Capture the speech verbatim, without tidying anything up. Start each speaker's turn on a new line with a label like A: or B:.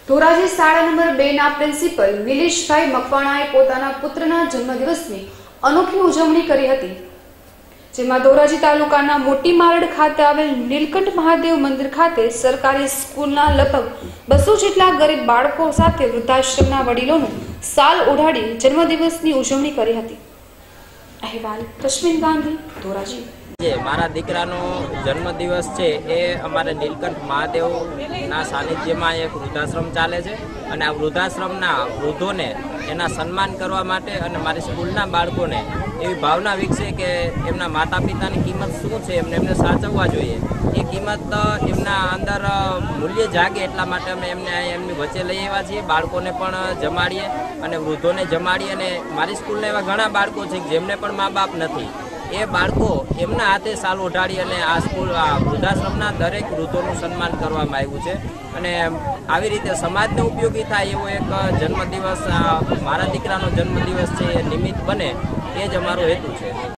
A: ધોરાજી શાળા નંબર બે ના પ્રિન્સિપલ નિલેશભાઈ મકવાણાએ પોતાના પુત્રના જન્મદિવસની અનોખી ઉજવણી કરી હતી, જેમાં ધોરાજી તાલુકાના મોટી મારડ ખાતે આવેલ નીલકંઠ મહાદેવ મંદિર ખાતે સરકારી સ્કૂલના લગભગ બસો જેટલા ગરીબ બાળકો સાથે વૃદ્ધાશ્રમના વડીલોનું સાલ ઓઢાડી જન્મદિવસની ઉજવણી કરી હતી। અહેવાલ કશ્મીર ગાંધી, ધોરાજી।
B: मारा दीकरानो जन्मदिवस है ए अमारे नीलकंठ महादेवना सानिध्यमां एक वृद्धाश्रम चाले छे अने आ वृद्धाश्रमना वृद्धोने एना सन्मान करवा माटे अने मारी स्कूलना बाळकोने एवी भावना विकसे के एमना माता पितानी किंमत शुं छे, एमने एमने साचववा जोईए। ए किंमत एमना अंदर मूल्य जागे एटला माटे अमे एमने एमनी वच्चे लई आव्या छीए। बाळकोने पण जमाडीए अने वृद्धोने जमाडीए अने मारी स्कूलना एवा घणा बाळको छे जेमने पण मा बाप नथी। ए बाळको एमना हाथे साल ओढाड़ी अने आ स्कूल आ वृद्धाश्रमना दरेक वृद्धोनुं सन्मान करवामां आव्युं छे अने आवी रीते समाजने उपयोगी थाय एवो एक जन्मदिवस मारा दीकरानो जन्मदिवस छे निमित्त बने ए ज अमारो हेतु छे।